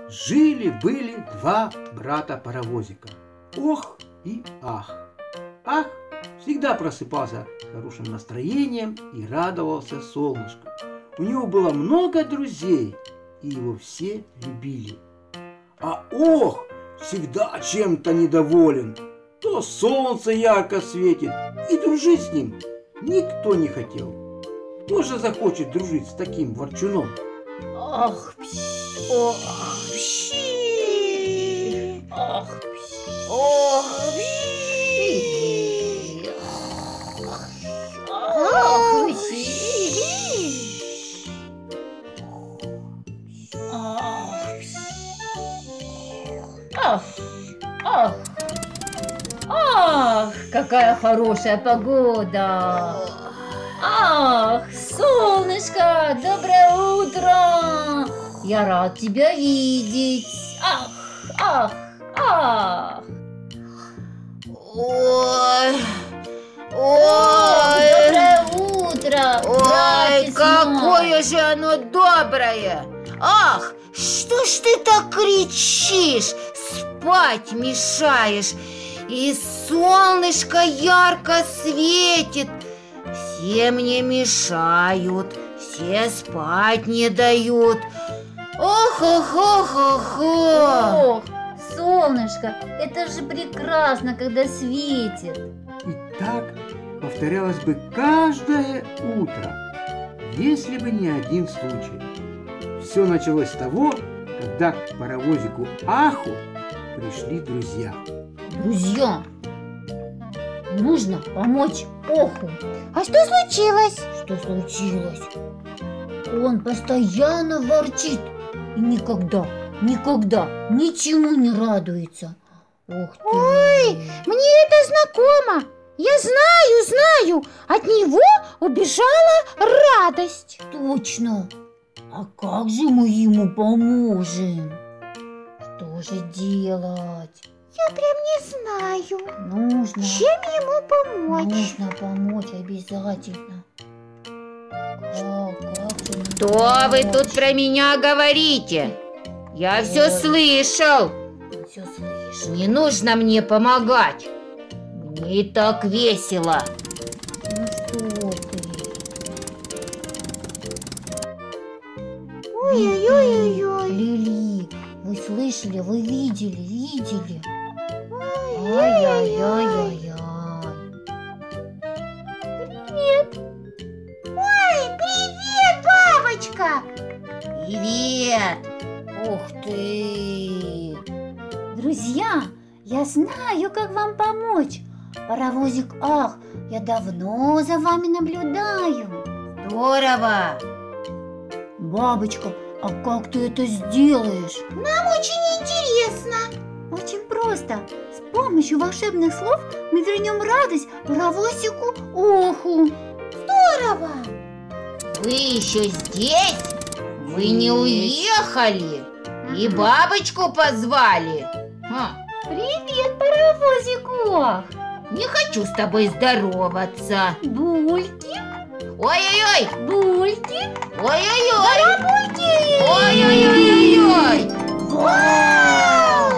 Жили-были два брата-паровозика, Ох и Ах. Ах всегда просыпался с хорошим настроением и радовался солнышку. У него было много друзей, и его все любили. А Ох всегда чем-то недоволен. То солнце ярко светит, и дружить с ним никто не хотел. Кто же захочет дружить с таким ворчуном? Ах, пси, ох, пси, ах, пси, ох, пси, ах, пси, ах, ах, ах, какая хорошая погода! Ах, солнышко, доброе утро! Я рад тебя видеть! Ах, ах, ах! Ой, Доброе утро! ой, братец какое мой! же оно доброе! Ах, что ж ты так кричишь, спать мешаешь, и солнышко ярко светит, все мне мешают, все спать не дают. Ох, ох, ох, ох, ох. Ох, солнышко, это же прекрасно, когда светит! И так повторялось бы каждое утро, если бы не один случай. Все началось с того, когда к паровозику Аху пришли друзья. Друзья, нужно помочь Оху. А что случилось? Что случилось? Он постоянно ворчит и никогда ничему не радуется. Ух ты! Ой, мне это знакомо. Я знаю, от него убежала радость. Точно! А как же мы ему поможем? Что же делать? Я прям не знаю, Нужно ему помочь. помочь обязательно. Как же нам Что вы помочь? тут про меня говорите? Я все Ой. слышал. Всё слышу. Не нужно мне помогать. Мне и так весело. Ну что ты? Ой-ой-ой-ой. Лили, вы слышали, вы видели? Ай-яй-яй-яй-яй. Привет, бабочка. Привет! Ух ты! Друзья, я знаю, как вам помочь. Паровозик Ах, я давно за вами наблюдаю. Здорово. Бабочка, а как ты это сделаешь? Нам очень интересно. Очень просто. С помощью волшебных слов мы вернем радость паровозику Оху. Здорово. Вы еще здесь? Вы не уехали? И бабочку позвали? Привет, паровозик Ох. Не хочу с тобой здороваться. Бульки, Ой-ой-ой. бульки, Ой-ой-ой. бульки. Ой-ой-ой-ой-ой. Вау!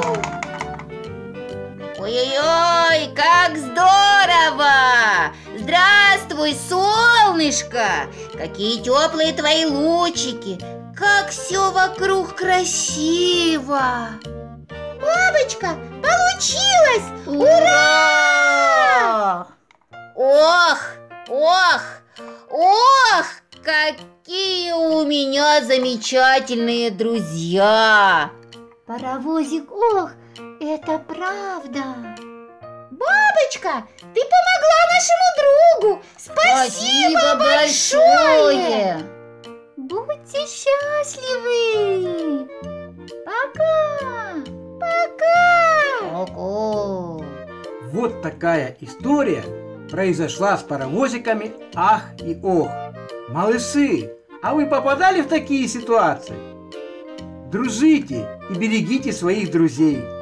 Ой-ой-ой, как здорово! Здравствуй, солнышко! Какие теплые твои лучики! Как все вокруг красиво! Бабочка, получилось! Ура! Ох, ох, ох! Какие у меня замечательные друзья! Паровозик Ох, это правда. Бабочка, ты помогла нашему другу! Спасибо большое! Будьте счастливы. Пока. Пока. Вот такая история произошла с паровозиками Ах и Ох. Малыши, а вы попадали в такие ситуации? Дружите и берегите своих друзей.